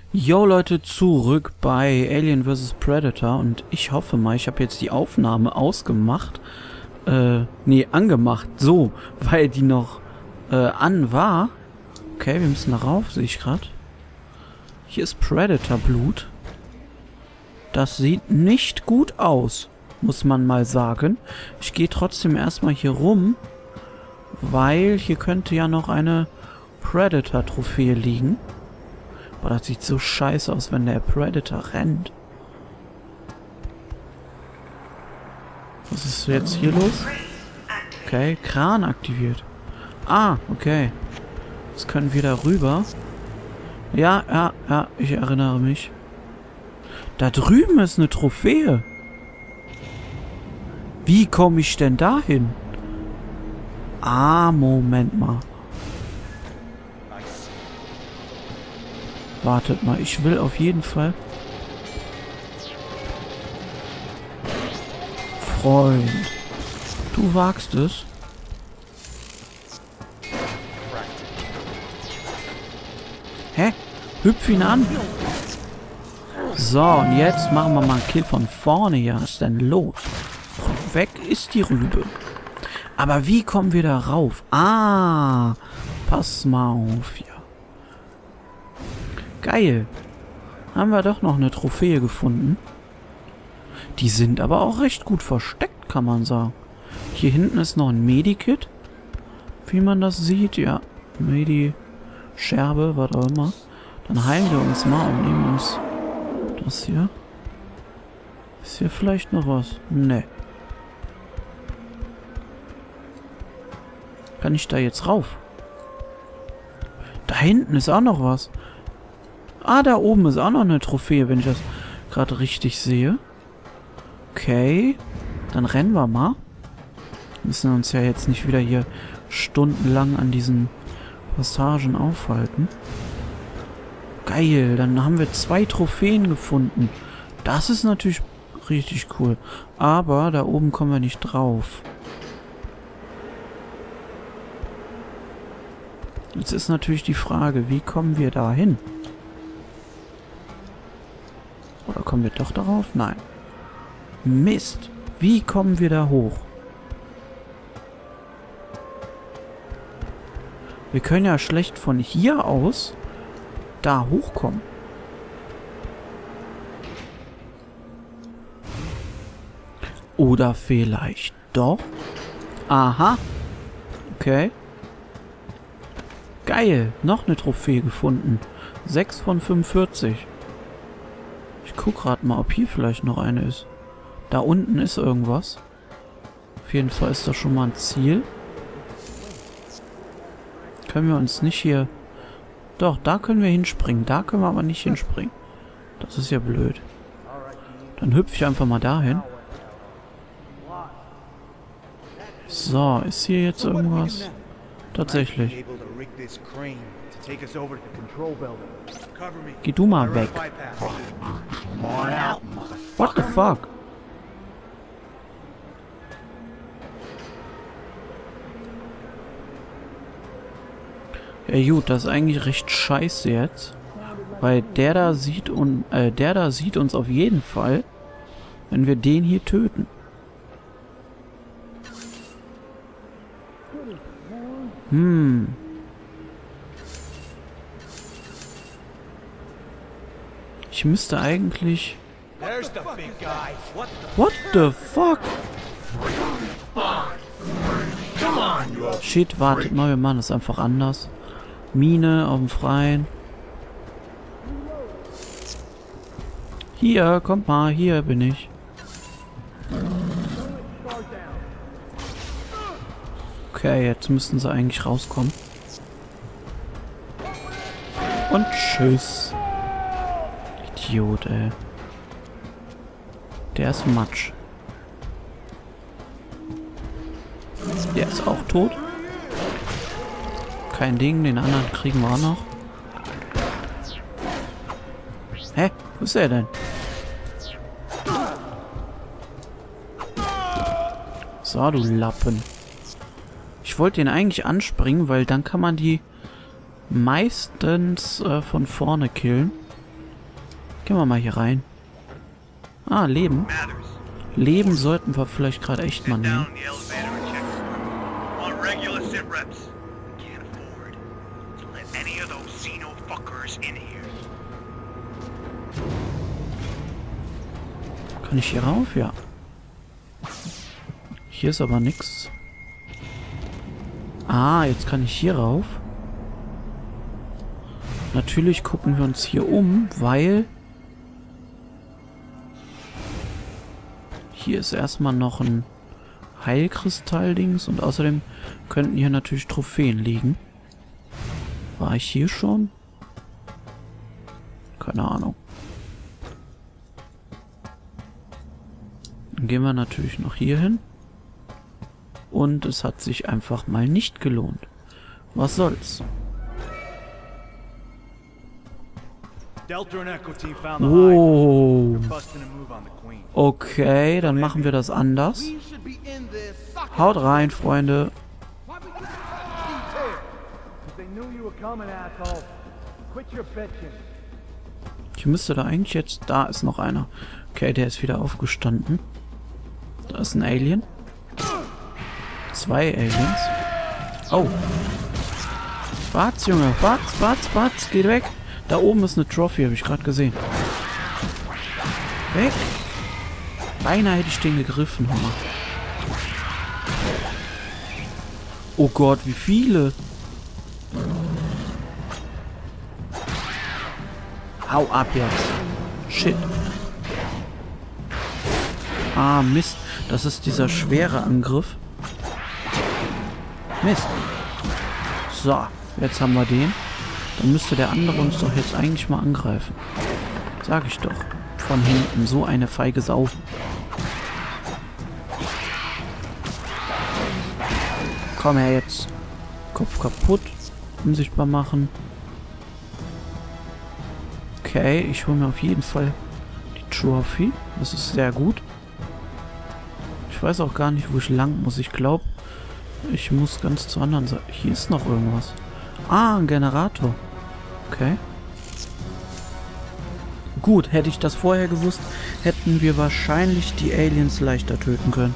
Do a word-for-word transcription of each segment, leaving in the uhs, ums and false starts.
Yo Leute, zurück bei Alien versus. Predator und ich hoffe mal, ich habe jetzt die Aufnahme ausgemacht, äh, nee, angemacht, so, weil die noch äh, an war. Okay, wir müssen da rauf, sehe ich gerade. Hier ist Predator-Blut. Das sieht nicht gut aus, muss man mal sagen. Ich gehe trotzdem erstmal hier rum, weil hier könnte ja noch eine Predator-Trophäe liegen. Boah, das sieht so scheiße aus, wenn der Predator rennt. Was ist jetzt hier los? Okay, Kran aktiviert. Ah, okay. Jetzt können wir da rüber. Ja, ja, ja, ich erinnere mich. Da drüben ist eine Trophäe. Wie komme ich denn dahin? Ah, Moment mal. Wartet mal, ich will auf jeden Fall... Freund, du wagst es. Hä? Hüpf ihn an. So, und jetzt machen wir mal einen Kill von vorne hier. Was ist denn los? Weg ist die Rübe. Aber wie kommen wir da rauf? Ah, pass mal auf hier. Geil. Haben wir doch noch eine Trophäe gefunden. Die sind aber auch recht gut versteckt, kann man sagen. Hier hinten ist noch ein Medikit. Wie man das sieht, ja. Medi-Scherbe, was auch immer. Dann heilen wir uns mal und nehmen uns das hier. Ist hier vielleicht noch was? Ne. Kann ich da jetzt rauf? Da hinten ist auch noch was. Ah, da oben ist auch noch eine Trophäe, wenn ich das gerade richtig sehe. Okay. Dann rennen wir mal. Wir müssen uns ja jetzt nicht wieder hier stundenlang an diesen Passagen aufhalten. Geil, dann haben wir zwei Trophäen gefunden. Das ist natürlich richtig cool. Aber da oben kommen wir nicht drauf. Jetzt ist natürlich die Frage, wie kommen wir da hin? Oder kommen wir doch darauf? Nein. Mist. Wie kommen wir da hoch? Wir können ja schlecht von hier aus da hochkommen. Oder vielleicht doch? Aha. Okay. Geil. Noch eine Trophäe gefunden. sechs von fünfundvierzig. Ich guck gerade mal, ob hier vielleicht noch eine ist. Da unten ist irgendwas. Auf jeden Fall ist das schon mal ein Ziel. Können wir uns nicht hier... Doch, da können wir hinspringen. Da können wir aber nicht hinspringen. Das ist ja blöd. Dann hüpfe ich einfach mal dahin. So, ist hier jetzt irgendwas? Tatsächlich. Geh du mal weg. What the fuck? Ja gut, das ist eigentlich recht scheiße jetzt. Weil der da sieht und äh, der da sieht uns auf jeden Fall, wenn wir den hier töten. Hm. Ich müsste eigentlich... What the fuck? Shit, wartet mal, wir machen das einfach anders. Mine auf dem Freien. Hier, kommt mal, hier bin ich. Okay, jetzt müssten sie eigentlich rauskommen. Und tschüss. Idiot, ey. Der ist Matsch. Der ist auch tot. Kein Ding, den anderen kriegen wir auch noch. Hä? Wo ist er denn? So, du Lappen. Ich wollte den eigentlich anspringen, weil dann kann man die meistens äh, von vorne killen. Gehen wir mal hier rein. Ah, Leben. Leben sollten wir vielleicht gerade echt mal nehmen. Kann ich hier rauf? Ja. Hier ist aber nichts. Ah, jetzt kann ich hier rauf. Natürlich gucken wir uns hier um, weil hier ist erstmal noch ein Heilkristall-Dings und außerdem könnten hier natürlich Trophäen liegen. War ich hier schon? Keine Ahnung. Dann gehen wir natürlich noch hier hin. Und es hat sich einfach mal nicht gelohnt. Was soll's? Oh. Okay, dann machen wir das anders. Haut rein, Freunde. Ich müsste da eigentlich jetzt... Da ist noch einer. Okay, der ist wieder aufgestanden. Da ist ein Alien. Zwei Aliens. Oh. Wart's, Junge. Wart's, wart's, wart's. Geht weg. Da oben ist eine Trophy, habe ich gerade gesehen. Weg. Beinahe hätte ich den gegriffen. Hammer. Oh Gott, wie viele. Hau ab jetzt. Shit. Ah, Mist. Das ist dieser schwere Angriff. Mist. So, jetzt haben wir den. Dann müsste der andere uns doch jetzt eigentlich mal angreifen. Sag ich doch. Von hinten. So eine feige Sau. Komm her jetzt. Kopf kaputt. Unsichtbar machen. Okay, ich hole mir auf jeden Fall die Trophy. Das ist sehr gut. Ich weiß auch gar nicht, wo ich lang muss. Ich glaube, ich muss ganz zur anderen Seite. Hier ist noch irgendwas. Ah, ein Generator. Okay. Gut, hätte ich das vorher gewusst, hätten wir wahrscheinlich die Aliens leichter töten können.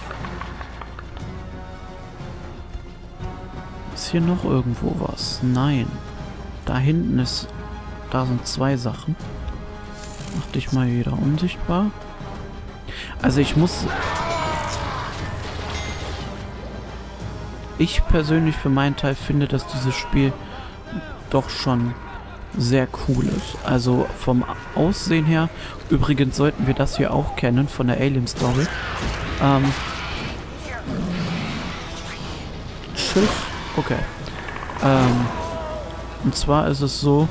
Ist hier noch irgendwo was? Nein. Da hinten ist... Da sind zwei Sachen. Mach dich mal wieder unsichtbar. Also ich muss... Ich persönlich für meinen Teil finde, dass dieses Spiel doch schon sehr cool ist. Also vom Aussehen her, übrigens sollten wir das hier auch kennen von der Alien Story. Ähm, tschüss. Okay. Ähm, und zwar ist es so,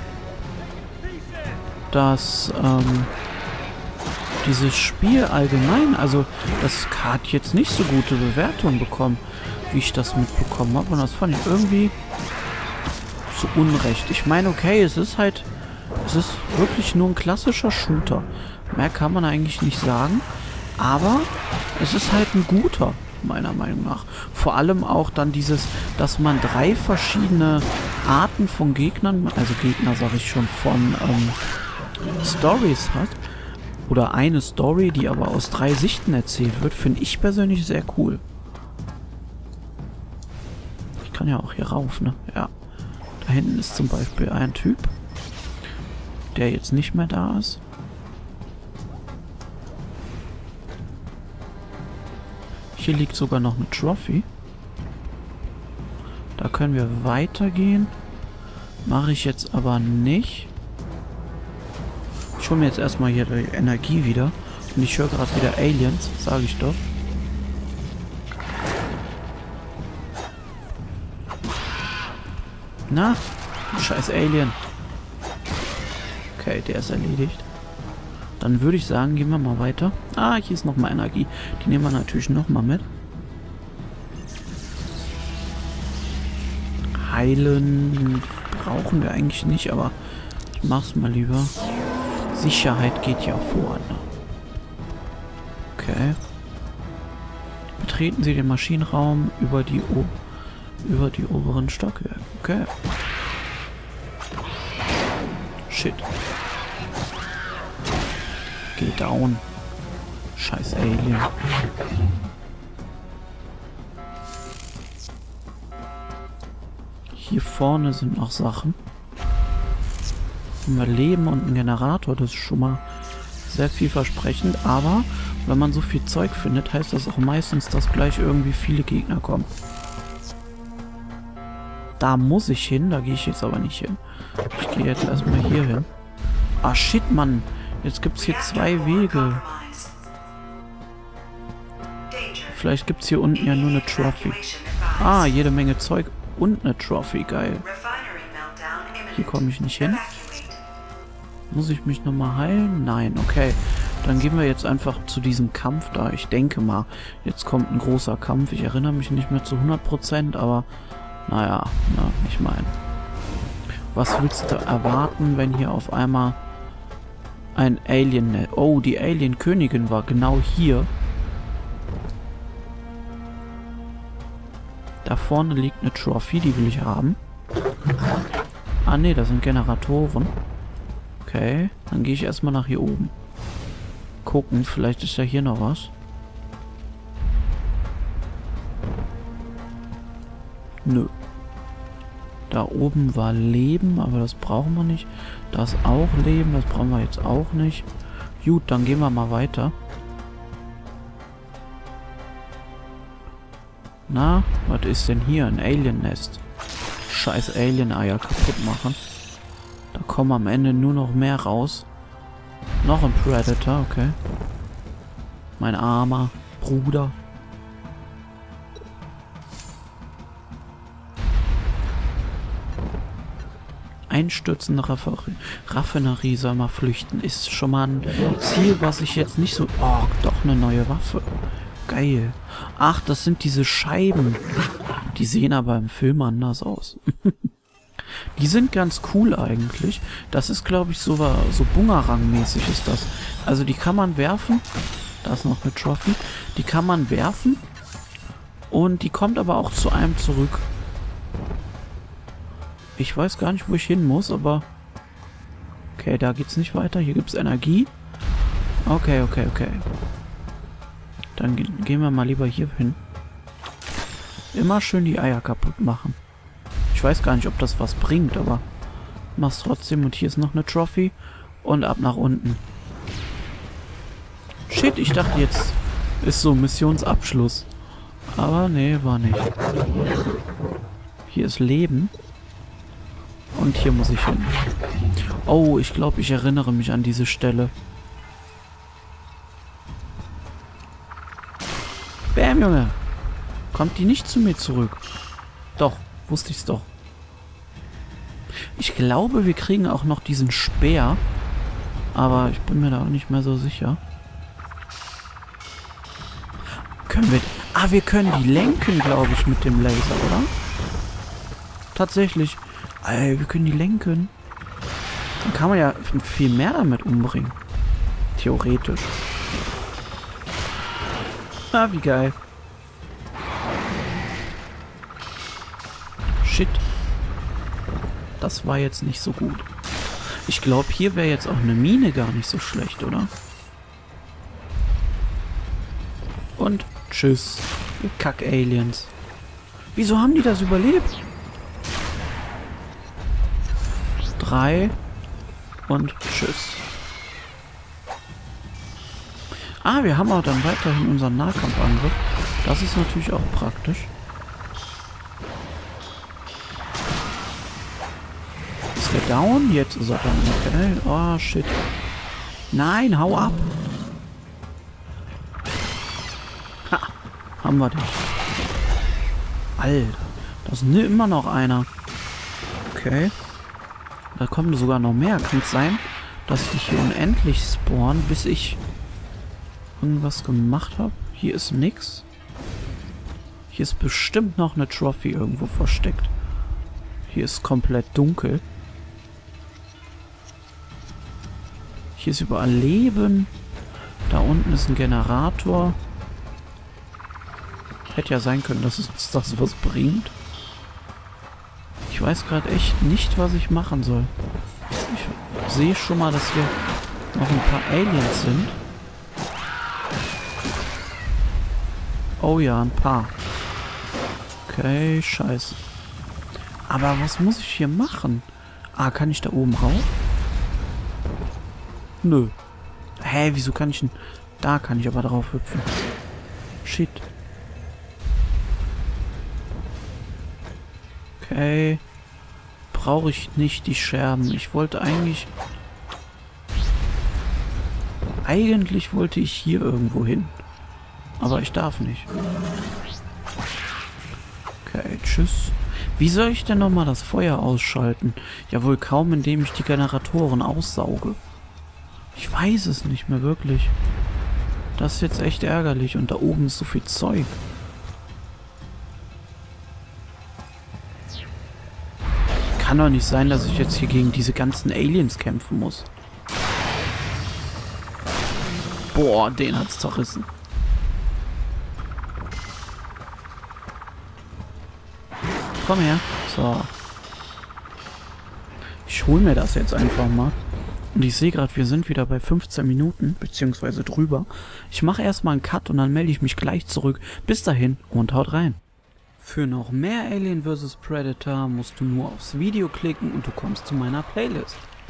dass ähm, dieses Spiel allgemein, also das hat jetzt nicht so gute Bewertungen bekommen, wie ich das mitbekommen habe. Und das fand ich irgendwie zu Unrecht. Ich meine, okay, es ist halt, es ist wirklich nur ein klassischer Shooter. Mehr kann man eigentlich nicht sagen. Aber es ist halt ein guter, meiner Meinung nach. Vor allem auch dann dieses, dass man drei verschiedene Arten von Gegnern, also Gegner sage ich schon, von ähm, Stories hat. Oder eine Story, die aber aus drei Sichten erzählt wird, finde ich persönlich sehr cool. Ich kann ja auch hier rauf, ne? Ja. Da hinten ist zum Beispiel ein Typ, der jetzt nicht mehr da ist. Hier liegt sogar noch eine Trophy. Da können wir weitergehen. Mache ich jetzt aber nicht. Ich hole mir jetzt erstmal hier die Energie wieder. Und ich höre gerade wieder Aliens, sage ich doch. Na, scheiß Alien. Okay, der ist erledigt. Dann würde ich sagen, gehen wir mal weiter. Ah, hier ist nochmal Energie. Die nehmen wir natürlich nochmal mit. Heilen brauchen wir eigentlich nicht, aber ich mach's mal lieber. Sicherheit geht ja vor. Ne? Okay. Betreten Sie den Maschinenraum über die, o über die oberen Stockwerke. Okay. Shit. geh down. Scheiß Alien. Hier vorne sind noch Sachen. Haben wir Leben und einen Generator. Das ist schon mal sehr vielversprechend. Aber wenn man so viel Zeug findet, heißt das auch meistens, dass gleich irgendwie viele Gegner kommen. Da muss ich hin. Da gehe ich jetzt aber nicht hin. Ich gehe jetzt erstmal hier hin. Ah, shit, Mann. Jetzt gibt es hier zwei Wege. Vielleicht gibt es hier unten ja nur eine Trophy. Ah, jede Menge Zeug und eine Trophy. Geil. Hier komme ich nicht hin. Muss ich mich nochmal heilen? Nein, okay. Dann gehen wir jetzt einfach zu diesem Kampf da. Ich denke mal, jetzt kommt ein großer Kampf. Ich erinnere mich nicht mehr zu hundert Prozent, aber naja, na, ich meine. Was willst du erwarten, wenn hier auf einmal ein Alien... Oh, die Alien-Königin war genau hier. Da vorne liegt eine Trophy, die will ich haben. Ah ne, das sind Generatoren. Okay, dann gehe ich erstmal nach hier oben. Gucken, vielleicht ist ja hier noch was. Nö. Da oben war Leben, aber das brauchen wir nicht. Da ist auch Leben, das brauchen wir jetzt auch nicht. Gut, dann gehen wir mal weiter. Na, was ist denn hier? Ein Alien-Nest. Scheiß Alien-Eier kaputt machen. Da kommen am Ende nur noch mehr raus. Noch ein Predator, okay. Mein armer Bruder. Einstürzende Raffinerie, Raffinerie soll mal flüchten. Ist schon mal ein Ziel, was ich jetzt nicht so... Oh, doch eine neue Waffe. Geil. Ach, das sind diese Scheiben. Die sehen aber im Film anders aus. Die sind ganz cool eigentlich. Das ist, glaube ich, so, so Bumerang-mäßig ist das. Also die kann man werfen. Da ist noch eine Trophy. Die kann man werfen. Und die kommt aber auch zu einem zurück. Ich weiß gar nicht, wo ich hin muss, aber... Okay, da geht's nicht weiter. Hier gibt's Energie. Okay, okay, okay. Dann ge gehen wir mal lieber hier hin. Immer schön die Eier kaputt machen. Ich weiß gar nicht, ob das was bringt, aber mach's trotzdem. Und hier ist noch eine Trophy. Und ab nach unten. Shit, ich dachte jetzt ist so Missionsabschluss. Aber nee, war nicht. Hier ist Leben. Und hier muss ich hin. Oh, ich glaube, ich erinnere mich an diese Stelle. Bam, Junge. Kommt die nicht zu mir zurück? Doch, wusste ich's doch. Ich glaube, wir kriegen auch noch diesen Speer. Aber ich bin mir da auch nicht mehr so sicher. Können wir... Ah, wir können die lenken, glaube ich, mit dem Laser, oder? Tatsächlich. Ey, wir können die lenken. Dann kann man ja viel mehr damit umbringen. Theoretisch. Ah, wie geil. Shit. Das war jetzt nicht so gut. Ich glaube, hier wäre jetzt auch eine Mine gar nicht so schlecht, oder? Und tschüss. Ihr Kack-Aliens. Wieso haben die das überlebt? Drei. Und tschüss. Ah, wir haben auch dann weiterhin unseren Nahkampfangriff. Das ist natürlich auch praktisch. Ist der down? Jetzt ist er down. Okay. Oh, shit. Nein, hau ab. Ha, haben wir dich. Alter, da ist immer noch einer. Okay. Da kommen sogar noch mehr. Kann es sein, dass die hier unendlich spawnen, bis ich irgendwas gemacht habe? Hier ist nix. Hier ist bestimmt noch eine Trophy irgendwo versteckt. Hier ist komplett dunkel. Hier ist überall Leben. Da unten ist ein Generator. Hätte ja sein können, dass uns das was bringt. Ich weiß gerade echt nicht, was ich machen soll. Ich sehe schon mal, dass wir noch ein paar Aliens sind. Oh ja, ein paar. Okay, scheiße. Aber was muss ich hier machen? Ah, kann ich da oben rauf? Nö. Hä, wieso kann ich denn... Da kann ich aber drauf hüpfen. Shit. Okay. Brauche ich nicht die Scherben. Ich wollte eigentlich... Eigentlich wollte ich hier irgendwo hin. Aber ich darf nicht. Okay, tschüss. Wie soll ich denn nochmal das Feuer ausschalten? Ja wohl kaum, indem ich die Generatoren aussauge. Ich weiß es nicht mehr wirklich. Das ist jetzt echt ärgerlich und da oben ist so viel Zeug. Kann doch nicht sein, dass ich jetzt hier gegen diese ganzen Aliens kämpfen muss. Boah, den hat's zerrissen. Komm her. So. Ich hole mir das jetzt einfach mal. Und ich sehe gerade, wir sind wieder bei fünfzehn Minuten, beziehungsweise drüber. Ich mache erstmal einen Cut und dann melde ich mich gleich zurück. Bis dahin und haut rein. Für noch mehr Alien versus. Predator musst du nur aufs Video klicken und du kommst zu meiner Playlist.